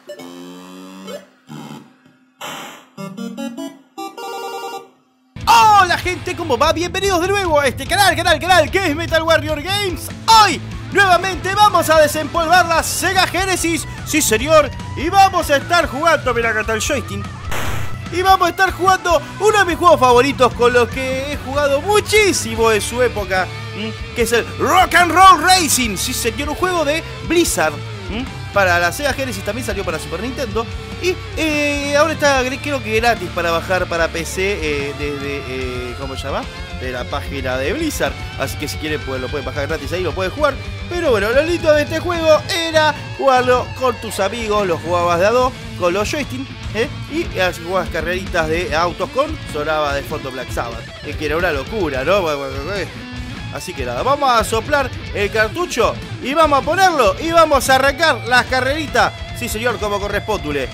Hola gente, ¿cómo va? Bienvenidos de nuevo a este canal que es Metal Warrior Games. Hoy, nuevamente vamos a desempolvar la Sega Genesis, sí señor. Y vamos a estar jugando, mira acá está el joystick. Y vamos a estar jugando uno de mis juegos favoritos con los que he jugado muchísimo en su época, que es el Rock and Roll Racing, sí señor, un juego de Blizzard. Para la Sega Genesis, también salió para Super Nintendo. Y ahora está, creo que gratis para bajar para PC desde, ¿cómo se llama? De la página de Blizzard. Así que si quieren pues lo pueden bajar gratis ahí, lo pueden jugar. Pero bueno, lo lindo de este juego era jugarlo con tus amigos. Lo jugabas de a dos con los joysticks, y jugabas carreritas de autos con sonaba de fondo Black Sabbath, que era una locura, ¿no? Así que nada, vamos a soplar el cartucho y vamos a ponerlo y vamos a arrancar las carreritas. Sí señor, como corresponde.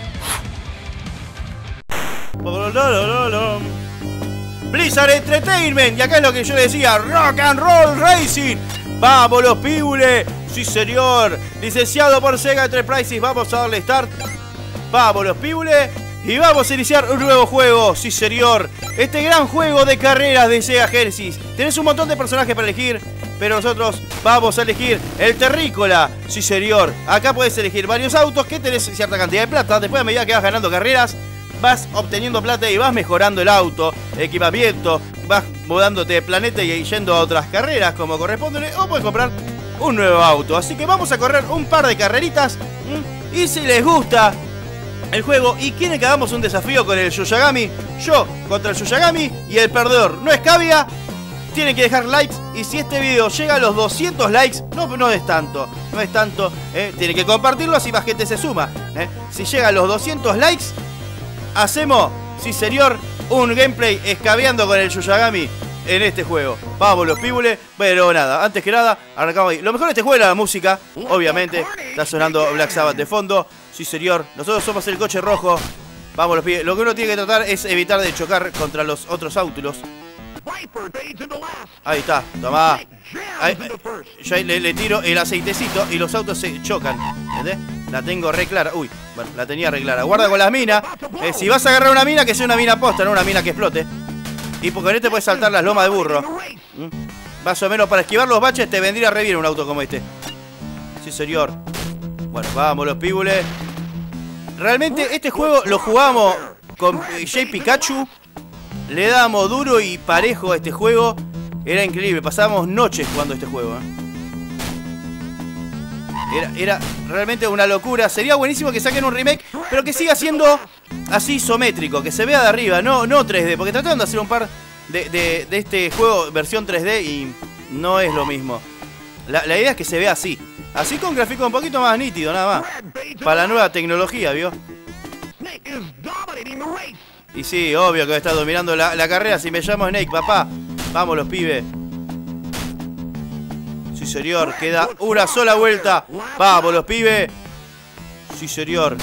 Blizzard Entertainment. Y acá es lo que yo decía, Rock and Roll Racing. Vamos los pibule. Sí señor, licenciado por Sega Enterprises. Vamos a darle start. Vamos los pibule. Y vamos a iniciar un nuevo juego, sí señor. Este gran juego de carreras de Sega Genesis. Tenés un montón de personajes para elegir, pero nosotros vamos a elegir el terrícola, sí señor. Acá puedes elegir varios autos que tenés cierta cantidad de plata. Después, a medida que vas ganando carreras, vas obteniendo plata y vas mejorando el auto, el equipamiento. Vas mudándote de planeta y yendo a otras carreras como corresponde. O puedes comprar un nuevo auto. Así que vamos a correr un par de carreritas. Y si les gusta el juego y quieren que hagamos un desafío con el Yoshagami, yo contra el Yoshagami, y el perdedor no es Cavia, tienen que dejar likes. Y si este video llega a los 200 likes, no es tanto, tienen que compartirlo así más gente se suma, Si llega a los 200 likes, hacemos, sí señor, un gameplay escabeando con el Yoshagami en este juego. Vamos los píbules. Pero nada, antes que nada, arrancamos ahí. Lo mejor de este juego era la música, obviamente. Está sonando Black Sabbath de fondo. Sí señor, nosotros somos el coche rojo. Vamos los pibes. Lo que uno tiene que tratar es evitar de chocar contra los otros autos. Ahí está, tomá. Ahí, yo le tiro el aceitecito y los autos se chocan, ¿entendés? La tengo re clara. Uy, bueno, la tenía re clara. Guarda con las minas. Si vas a agarrar una mina, que sea una mina posta, no una mina que explote. Y porque con este puedes saltar las lomas de burro. Más o menos para esquivar los baches te vendría re bien un auto como este. Sí señor. Bueno, vamos los píbules. Realmente este juego lo jugamos con J Pikachu. Le dábamos duro y parejo a este juego. Era increíble, pasábamos noches jugando este juego, Era realmente una locura. Sería buenísimo que saquen un remake, pero que siga siendo así isométrico, que se vea de arriba, no 3D. Porque trataron de hacer un par de este juego versión 3D y no es lo mismo. La idea es que se vea así. Así con gráfico un poquito más nítido, nada más. Para la nueva tecnología, ¿vio? Y sí, obvio que está dominando la carrera. Si me llamo Snake, papá. Vamos los pibes. Sí señor, queda una sola vuelta. Vamos los pibes. Sí señor.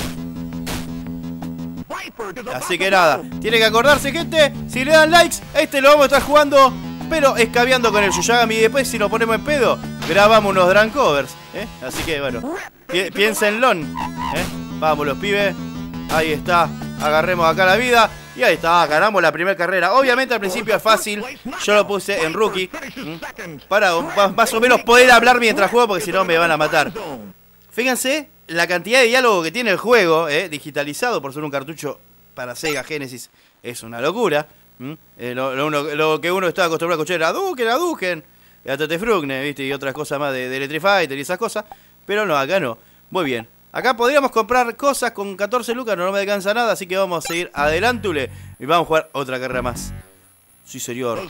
Así que nada, tiene que acordarse, gente. Si le dan likes, lo vamos a estar jugando, pero escabeando con el Yoshagami. Y después, si nos ponemos en pedo, grabamos unos drum covers, Así que bueno, piénsenlo, Vamos los pibes. Ahí está, agarremos acá la vida. Y ahí está, ganamos la primera carrera. Obviamente al principio es fácil. Yo lo puse en rookie, para más o menos poder hablar mientras juego, porque si no me van a matar. Fíjense la cantidad de diálogo que tiene el juego, digitalizado por ser un cartucho para Sega Genesis. Es una locura. Lo que uno estaba acostumbrado a escuchar era Duken, a Tete Frugne, ¿viste? Y otras cosas más de Electric Fighter y esas cosas. Pero no, acá no. Muy bien. Acá podríamos comprar cosas con 14 lucas, no me alcanza nada, así que vamos a seguir adelántule y vamos a jugar otra carrera más. Sí, señor.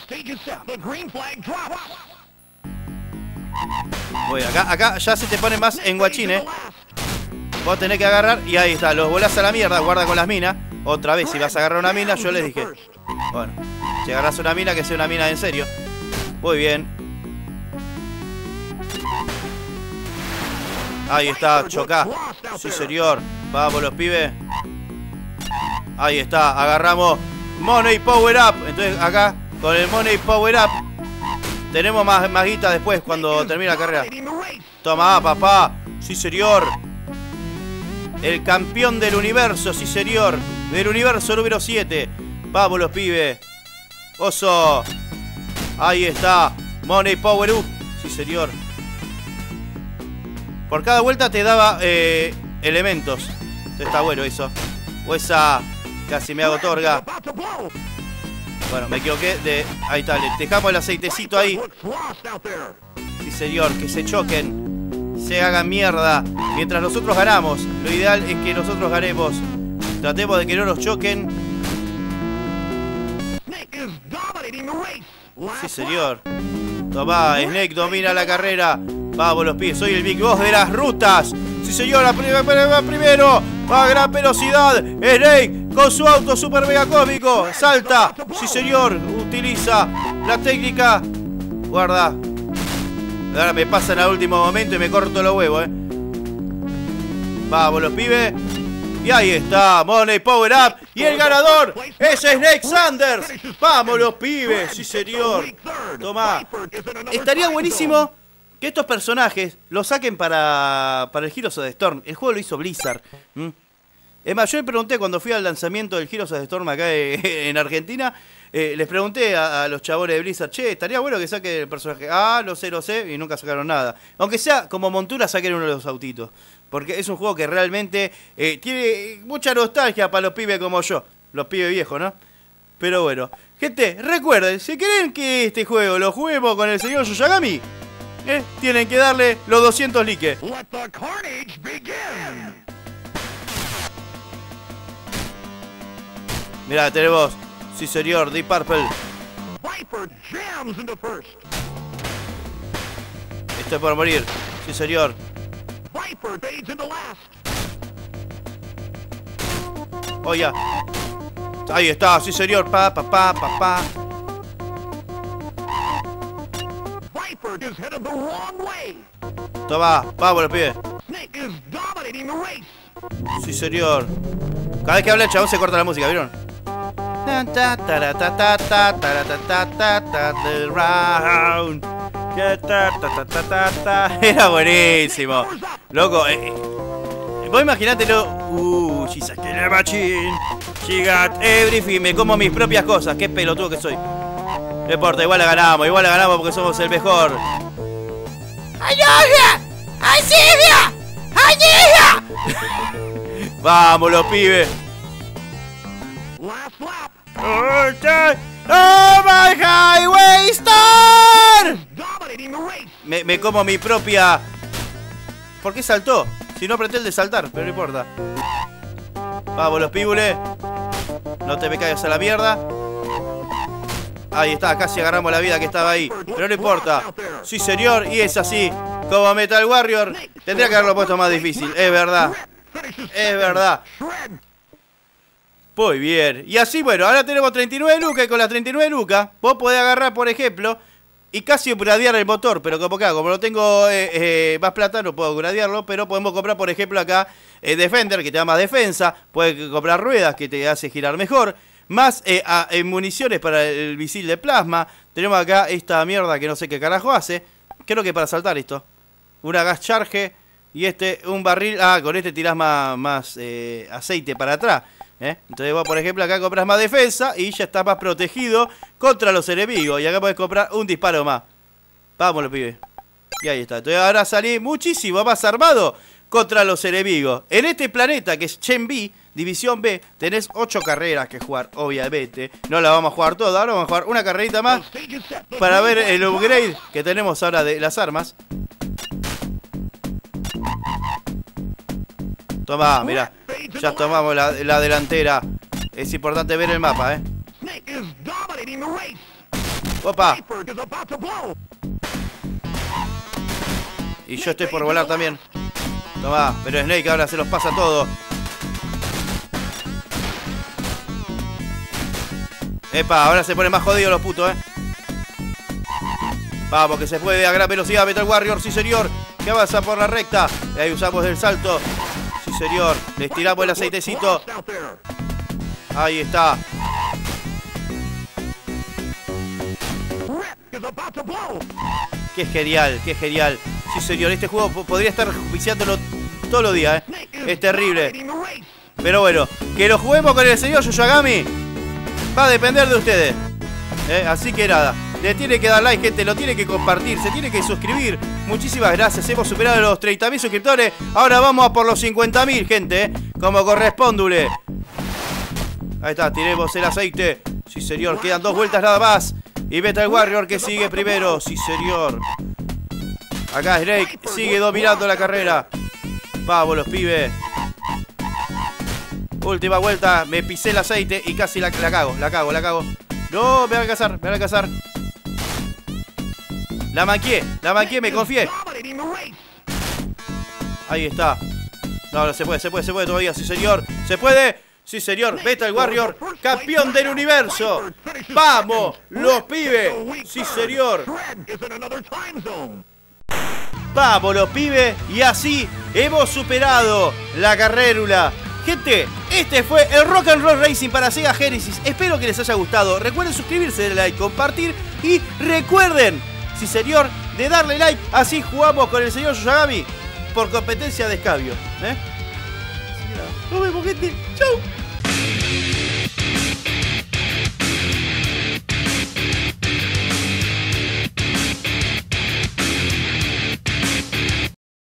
Muy bien, acá ya se te pone más en guachín, Vos tenés que agarrar y ahí está, los volás a la mierda, guarda con las minas. Otra vez, si vas a agarrar una mina, yo les dije. Bueno, si agarras una mina, que sea una mina en serio. Muy bien. Ahí está, chocá. Sí, señor. Vamos los pibes. Ahí está, agarramos Money Power Up. Entonces acá, con el Money Power Up, tenemos más guita después cuando termine la carrera. Toma, papá. Sí, señor. El campeón del universo, sí señor. Del universo número 7. Vamos los pibes. Oso. Ahí está. Money Power Up. Sí señor. Por cada vuelta te daba elementos. Entonces está bueno eso. O esa. Casi me hago torga. Bueno, me equivoqué de... Ahí está, le dejamos el aceitecito ahí. Sí señor, que se choquen. Se hagan mierda. Mientras nosotros ganamos. Lo ideal es que nosotros ganemos. Tratemos de que no nos choquen. Sí señor. Tomá, Snake domina la carrera. Vamos los pies, soy el Big Boss de las rutas. Sí señor, primero. A gran velocidad. Snake con su auto super mega cósmico. Salta. Sí señor, utiliza la técnica. Guarda. Ahora me pasan al último momento y me corto los huevos, Vamos los pibes. Y ahí está, Money Power Up. Y el ganador es Snake Sanders. Vamos los pibes, sí señor. Tomá. Estaría buenísimo que estos personajes los saquen para el Heroes of the Storm. El juego lo hizo Blizzard. Es más, yo le pregunté cuando fui al lanzamiento del Heroes of the Storm acá en Argentina. Les pregunté a los chabones de Blizzard, che, estaría bueno que saquen el personaje. Lo sé, y nunca sacaron nada. Aunque sea como montura, saquen uno de los autitos. Porque es un juego que realmente tiene mucha nostalgia para los pibes como yo. Los pibes viejos, ¿no? Pero bueno. Gente, recuerden, si quieren que este juego lo juguemos con el señor Yoshigami, tienen que darle los 200 likes. Mirá, tenemos... Sí señor, Deep Purple. Estoy por morir. Sí señor. Oh, ya. Ahí está, sí señor. Pa. Toma, vamos los pies. Sí señor. Cada vez que habla el chabón se corta la música, ¿vieron? Era buenísimo. Loco, vos imaginátelo. She's a killer machine. She got everything. Me como mis propias cosas. Qué pelotudo que soy. No importa, igual la ganamos porque somos el mejor. Vamos los pibes. ¡Oh, my highway star! Me como mi propia... ¿Por qué saltó? Si no apreté el de saltar, pero no importa. Vamos los píbules. No te me caigas a la mierda. Ahí está, casi agarramos la vida que estaba ahí. Pero no importa. Sí señor, y es así. Como Metal Warrior. Tendría que haberlo puesto más difícil, es verdad. Es verdad. Muy bien. Y así, bueno, ahora tenemos 39 lucas. Y con las 39 lucas vos podés agarrar, por ejemplo, y casi gradear el motor. Pero como lo tengo más plata, no puedo gradearlo. Pero podemos comprar, por ejemplo, acá Defender, que te da más defensa. Puedes comprar ruedas, que te hace girar mejor. Más municiones para el misil de plasma. Tenemos acá esta mierda que no sé qué carajo hace. Creo que para saltar esto. Una gas charge. Y un barril. Con este tirás más aceite para atrás. Entonces vos, por ejemplo, acá compras más defensa y ya estás más protegido contra los enemigos. Y acá podés comprar un disparo más. Vámonos, pibe. Y ahí está. Entonces ahora salís muchísimo más armado contra los enemigos. En este planeta, que es Chen B, División B, tenés 8 carreras que jugar, obviamente. No la vamos a jugar toda, ahora vamos a jugar una carrerita más para ver el upgrade que tenemos ahora de las armas. Tomá, mirá. Ya tomamos la delantera. Es importante ver el mapa, Opa. Y yo estoy por volar también. Tomá, pero Snake ahora se los pasa todo. Epa, ahora se ponen más jodidos los putos, Vamos, que se puede a gran velocidad. Metal Warrior, sí señor. Que avanza por la recta. Y ahí usamos el salto. Sí señor. Les tiramos el aceitecito. Ahí está. Qué genial, qué genial. Sí señor, este juego podría estar viciándolo todos los días, Es terrible. Pero bueno, que lo juguemos con el señor Yoshagami va a depender de ustedes. Así que nada, le tiene que dar like, gente, lo tiene que compartir, se tiene que suscribir. Muchísimas gracias, hemos superado los 30.000 suscriptores. Ahora vamos a por los 50.000, gente, como correspondule. Ahí está, tiremos el aceite. Sí, señor, quedan 2 vueltas nada más. Y Metal Warrior que sigue primero. Sí, señor. Acá Snake sigue dominando la carrera. Vamos, los pibes. Última vuelta, me pisé el aceite y casi la cago. No, me va a alcanzar. La manqué, me confié. Ahí está. No, se puede todavía, sí señor. Se puede, sí señor. Metal Warrior, campeón del universo. Vamos, los pibes. Sí señor. Vamos, los pibes. Y así hemos superado la carrérula. Gente, este fue el Rock and Roll Racing para Sega Genesis. Espero que les haya gustado. Recuerden suscribirse, darle like, compartir. Y recuerden, sí señor, de darle like. Así jugamos con el señor Yoshagami por competencia de escabio. Nos vemos, gente. Chau.